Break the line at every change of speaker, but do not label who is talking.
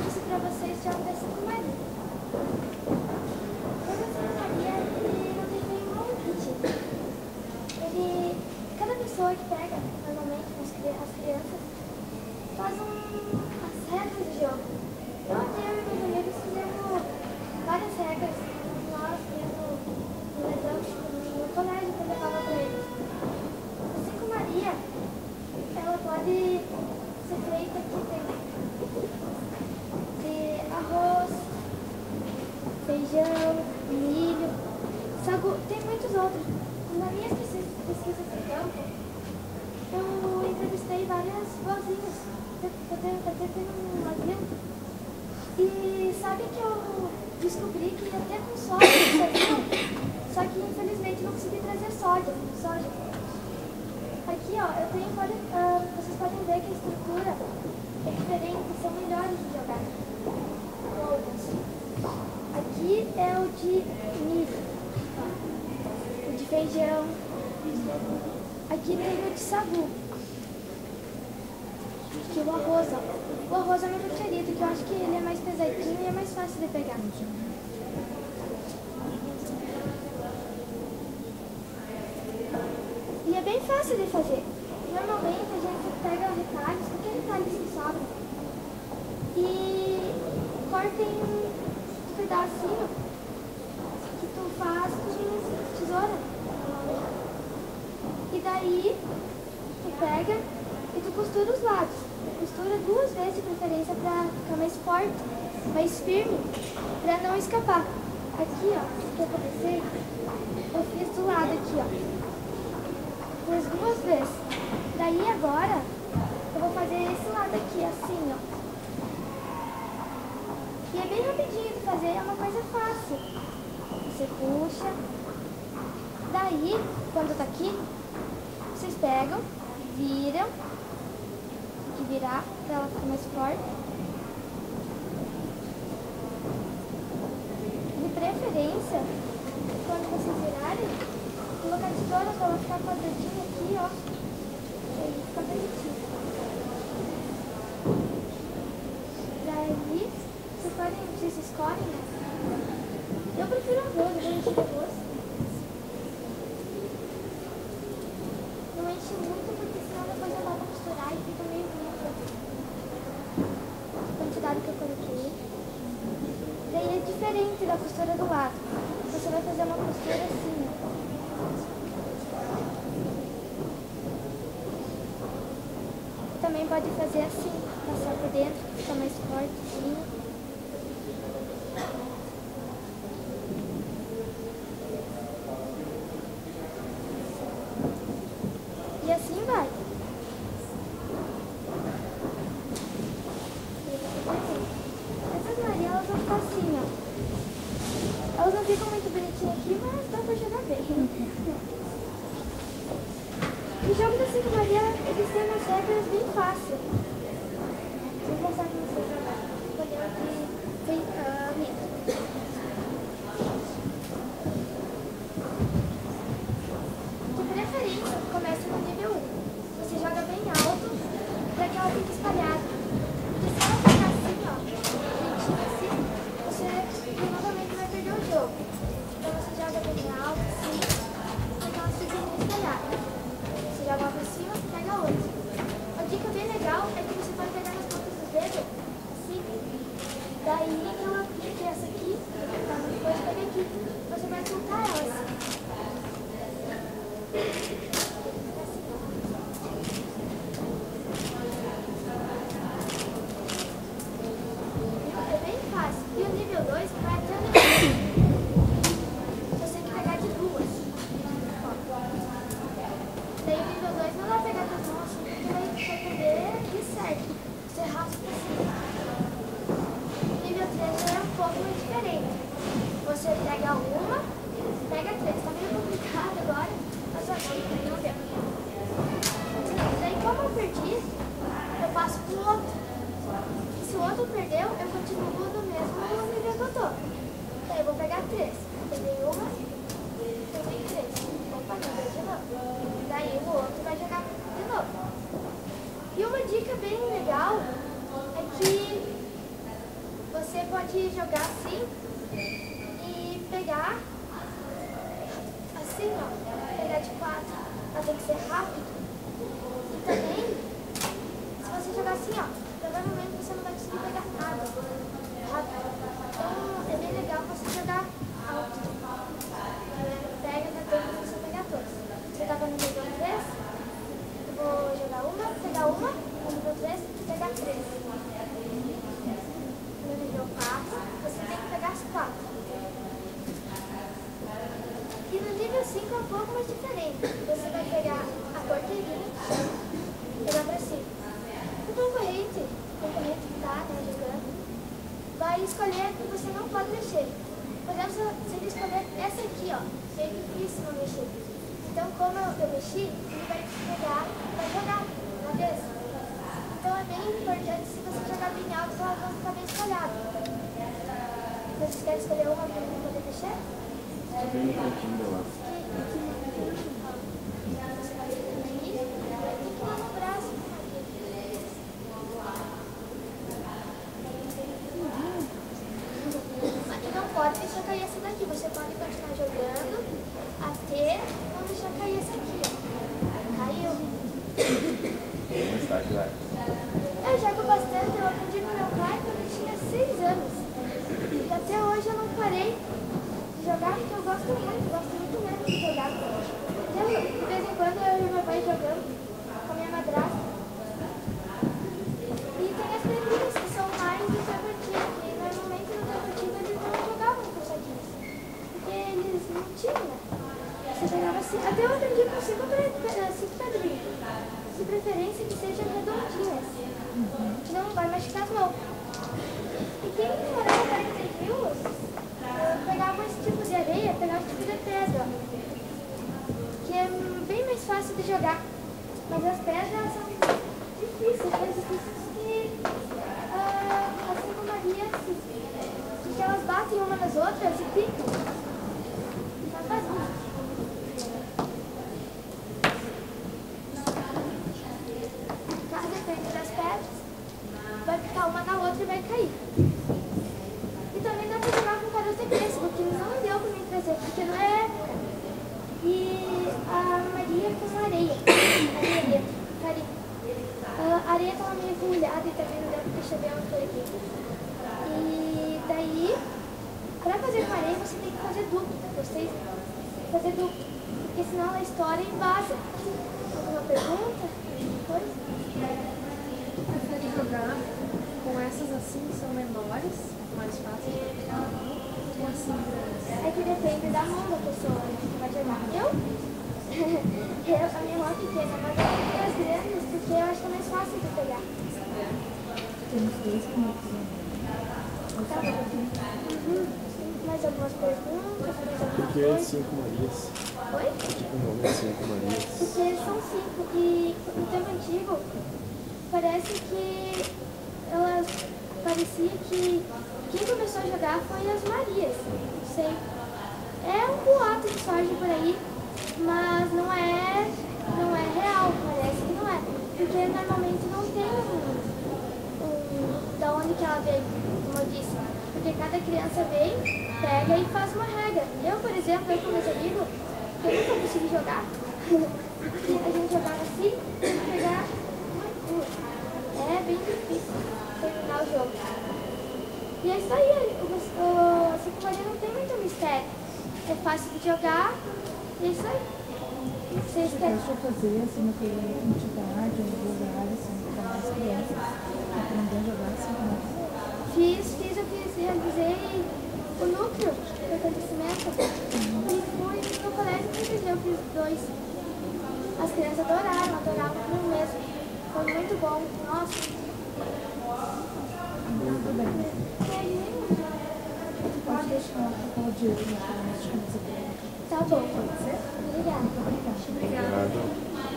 disse pra vocês, já é 5 Maria. O 5 Maria, ele não tem nenhuma limite. Cada pessoa que pega, normalmente, as crianças, faz as regras do jogo. Eu e meus amigos fizemos várias regras, nós mesmo no colégio que eu levava com eles. A 5 Maria, ela pode ser feita aqui dentro de arroz, feijão, milho, sagu, tem muitos outros. Nas minhas pesquisas de campo, eu entrevistei várias vozinhas, até tendo um asilo. E sabe que eu descobri que ia ter com soja, só que infelizmente não consegui trazer soja. Aqui, ó, eu tenho várias, vocês podem ver que a estrutura é diferente, são melhores de jogar. Outras. Aqui é o de milho, o de feijão. Aqui tem o de sagu. Aqui o arroz, ó. O arroz é meu preferido, que eu acho que ele é mais pesadinho e é mais fácil de pegar. E é bem fácil de fazer. Normalmente a gente pega retalhos, qualquer retalho que sobra, e corta em um pedacinho que tu faz com tesoura. E daí tu pega e tu costura os lados. Costura 2 vezes de preferência para ficar mais forte, mais firme, para não escapar. Aqui, ó, que eu comecei, eu fiz do lado aqui, ó. Fiz 2 vezes. Daí agora, eu vou fazer esse lado aqui, assim, ó. E é bem rapidinho de fazer, é uma coisa fácil. Você puxa. Daí, quando tá aqui, vocês pegam, viram. Tem que virar pra ela ficar mais forte. De preferência, quando vocês virarem, colocar a tesoura pra ela ficar quadradinha aqui, ó. E aí fica bonitinho. Daí, vocês escolhem, né? Eu prefiro arroz, eu vou encher de arroz. Não enche muito, porque senão depois eu vou costurar e fica meio ruim a quantidade que eu coloquei. Daí é diferente da costura do lado. Você vai fazer uma costura assim, ó. Também pode fazer assim, passar por dentro, fica mais fortezinho. E assim vai. Essas Marias, elas vão ficar assim, ó. Elas não ficam muito bonitinhas aqui, mas dá pra jogar bem. O jogo da 5 Maria, eles têm umas regras bem fáceis. Vou mostrar pra vocês agora. Escolher aqui milho. De preferência, começa no nível 1. Você joga bem alto para que ela fique espalhada. Porque se ela ficar assim, ó, bonitinha assim, você provavelmente vai perder o jogo. Então você joga bem alto, assim, para que ela fique bem espalhada. Você joga lá pra cima, pega outra. Uma dica bem legal é que você pode pegar nas pontas dos dedos, assim. Daí ela fica essa aqui, tá? Depois pega aqui. Você vai soltar ela assim. É bem fácil. E o nível 2 vai até o nível 1. Você tem que pegar de 2. Daí o nível 2 não vai pegar com as mãos assim, porque vai poder ir certo. Você raspa assim. O nível 3 já é um pouco mais diferente. Você pega uma, pega 3. Tá meio complicado agora, mas não deu. Daí como eu perdi, eu passo pro outro. E se o outro perdeu, eu continuo no mesmo nível que eu tô. Daí eu vou pegar 3. Peguei uma, peguei 3. Opa, não deu de novo. Daí o outro vai jogar de novo. E uma dica bem legal é que pode jogar assim e pegar assim, ó. Pegar de 4. Mas tem que ser rápido. E também, se você jogar assim, ó, provavelmente você não vai conseguir pegar nada rápido. Então é bem legal você jogar alto. Pega na todas e você pegar todas. Você tava no nível 3, eu vou jogar uma, pegar uma, no nível 3 e pegar 3. No nível 4, você tem que pegar as 4. E no nível 5 é um pouco mais diferente. Você vai pegar a porteirinha, pegar pra cima. O concorrente que tá, né, jogando, vai escolher que você não pode mexer. Por exemplo, se ele escolher essa aqui, ó, que é difícil não mexer. Então, como eu mexi, ele vai pegar e vai jogar na vez. Então é bem importante, se você jogar bem alto, elas vão ficar bem espalhadas. Vocês querem escolher uma para não poder mexer?
Tá bem pouquinho lá.
Pode deixar cair essa daqui, você pode continuar jogando até não deixar cair essa aqui, ó. Caiu.
Mais tarde vai.
Eu jogo bastante, eu aprendi com meu pai quando eu tinha 6 anos. E até hoje eu não parei de jogar porque eu gosto muito mesmo de jogar. Então, de vez em quando eu e meu pai jogando com a minha madrasta. E tem as meninas que são mais introvertidas, que normalmente no introvertido eles não jogavam com saquinhos. Porque eles não tinham, né? Você pegava assim, até eu aprendi com 5 pedrinhas. De preferência que sejam redondinhas. Que não vai machucar as mãos. E quem morava perto de rios, pegava esse tipo de areia, pegava esse tipo de pedra. Que é bem mais fácil de jogar. Mas as pedras são difíceis, mais difíceis que assim como a Maria, porque elas batem uma nas outras e picam. Não faz muito. Depende das pedras, vai ficar uma na outra e vai cair. E também dá pra jogar com caroço de pêssego, que não deu pra mim trazer, porque não é época. E a Maria com areia. A areia tava meio molhada e também não deu pra chover uma coisa aqui. E daí, pra fazer com areia, você tem que fazer duplo. Vocês fazer duplo, porque senão ela estoura e vaza. Alguma pergunta? Alguma coisa?
Prefere jogar com essas assim, que são menores, mais fáceis de pegar, ou assim grandes?
É que depende da mão da pessoa, né, que vai jogar. A minha mão é pequena, mas eu tenho as grandes porque eu acho que é mais fácil de pegar.
Temos 2 minutos.
Tá bom. Mais algumas perguntas? Mais alguma
Por que
coisa?
5 Marias?
Oi?
O nome é 5 Marias.
Porque são 5 e no tempo antigo parece que elas parecia que quem começou a jogar foi as Marias. Não sei. É um boato que surge por aí, mas não é real, parece que não é. Porque normalmente não tem da onde que ela veio, como eu disse. Porque cada criança vem, pega e faz uma regra. Eu, por exemplo, com meus amigos, eu nunca consegui jogar. A gente jogava assim, tem que pegar uma cruz. É bem difícil terminar o jogo. E é isso aí, o Cinco Maria não tem muito mistério. É fácil de jogar, e é isso aí. Vocês querem?
Deixa eu fazer assim, naquela entidade, ou lugar, assim, para mais crianças aprender a jogar assim,
Eu realizei o núcleo do acontecimento e fui no colégio que eu fiz 2. As crianças adoravam mesmo. Foi muito bom. Nossa.
Muito bem. Pode deixar o dia de
Tá bom.
Pode ser?
Obrigada.
Muito obrigada.
Obrigado.